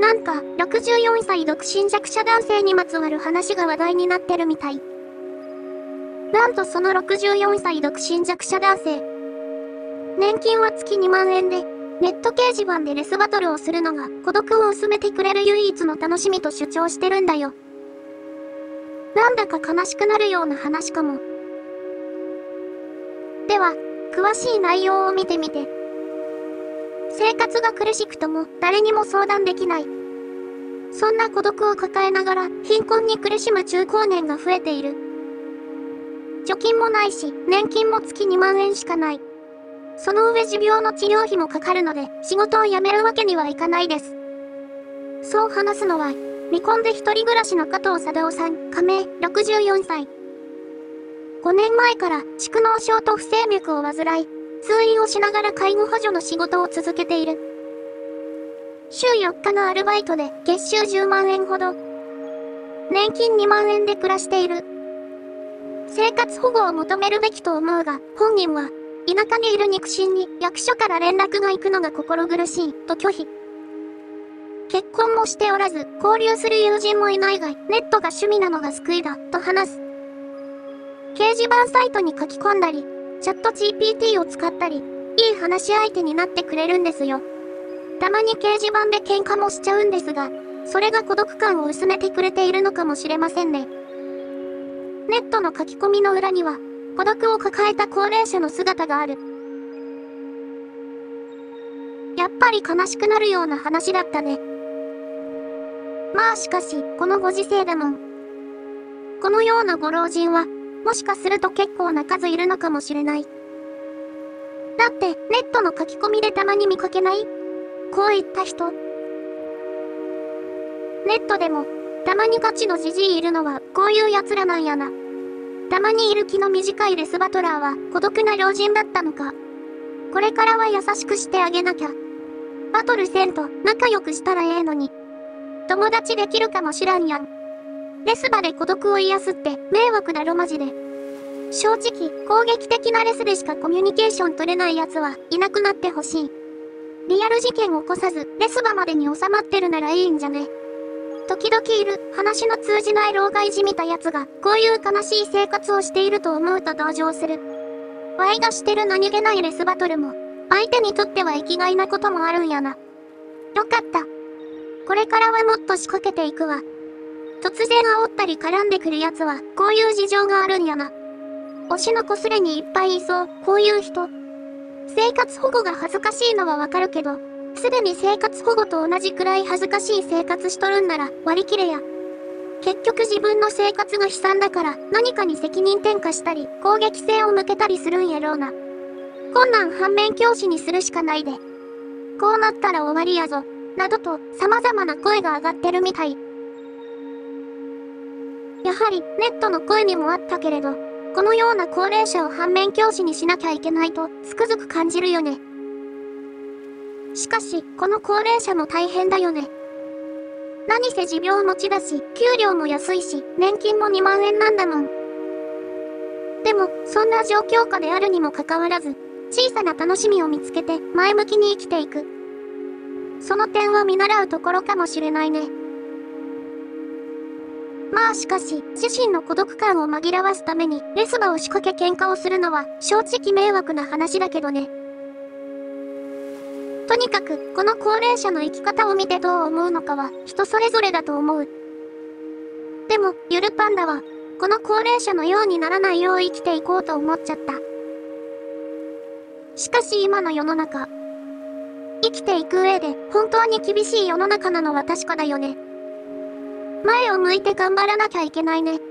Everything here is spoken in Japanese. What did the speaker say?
なんか、64歳独身弱者男性にまつわる話が話題になってるみたい。なんとその64歳独身弱者男性。年金は月2万円で、ネット掲示板でレスバトルをするのが孤独を薄めてくれる唯一の楽しみと主張してるんだよ。なんだか悲しくなるような話かも。では、詳しい内容を見てみて。生活が苦しくとも誰にも相談できない。そんな孤独を抱えながら貧困に苦しむ中高年が増えている。貯金もないし、年金も月2万円しかない。その上持病の治療費もかかるので、仕事を辞めるわけにはいかないです。そう話すのは、未婚で一人暮らしの加藤貞夫さん、加盟、64歳。5年前から蓄膿症と不整脈を患い、通院をしながら介護補助の仕事を続けている。週4日のアルバイトで月収10万円ほど。年金2万円で暮らしている。生活保護を求めるべきと思うが、本人は、田舎にいる肉親に役所から連絡が行くのが心苦しい、と拒否。結婚もしておらず、交流する友人もいないが、ネットが趣味なのが救いだ、と話す。掲示板サイトに書き込んだり、チャット GPT を使ったり、いい話し相手になってくれるんですよ。たまに掲示板で喧嘩もしちゃうんですが、それが孤独感を薄めてくれているのかもしれませんね。ネットの書き込みの裏には、孤独を抱えた高齢者の姿がある。やっぱり悲しくなるような話だったね。まあしかし、このご時世だもん。このようなご老人は、もしかすると結構な数いるのかもしれない。だって、ネットの書き込みでたまに見かけない？こういった人。ネットでも、たまにガチのジジイいるのは、こういう奴らなんやな。たまにいる気の短いレスバトラーは、孤独な老人だったのか。これからは優しくしてあげなきゃ。バトルせんと、仲良くしたらええのに。友達できるかもしらんやん。レス場で孤独を癒すって迷惑だろマジで。正直、攻撃的なレスでしかコミュニケーション取れない奴はいなくなってほしい。リアル事件を起こさず、レス場までに収まってるならいいんじゃね。時々いる、話の通じない老害じみた奴が、こういう悲しい生活をしていると思うと同情する。ワイがしてる何気ないレスバトルも、相手にとっては生きがいなこともあるんやな。よかった。これからはもっと仕掛けていくわ。突然煽ったり絡んでくる奴は、こういう事情があるんやな。推しの子すれにいっぱいいそう、こういう人。生活保護が恥ずかしいのはわかるけど、すでに生活保護と同じくらい恥ずかしい生活しとるんなら割り切れや。結局自分の生活が悲惨だから何かに責任転嫁したり攻撃性を向けたりするんやろうな。困難反面教師にするしかないで。こうなったら終わりやぞ、などと様々な声が上がってるみたい。やはりネットの声にもあったけれど、このような高齢者を反面教師にしなきゃいけないとつくづく感じるよね。しかし、この高齢者も大変だよね。何せ持病持ちだし、給料も安いし、年金も2万円なんだもん。でも、そんな状況下であるにもかかわらず、小さな楽しみを見つけて前向きに生きていく。その点は見習うところかもしれないね。まあしかし、自身の孤独感を紛らわすためにレス場を仕掛け喧嘩をするのは正直迷惑な話だけどね。とにかく、この高齢者の生き方を見てどう思うのかは人それぞれだと思う。でも、ゆるパンダは、この高齢者のようにならないよう生きていこうと思っちゃった。しかし今の世の中、生きていく上で本当に厳しい世の中なのは確かだよね。前を向いて頑張らなきゃいけないね。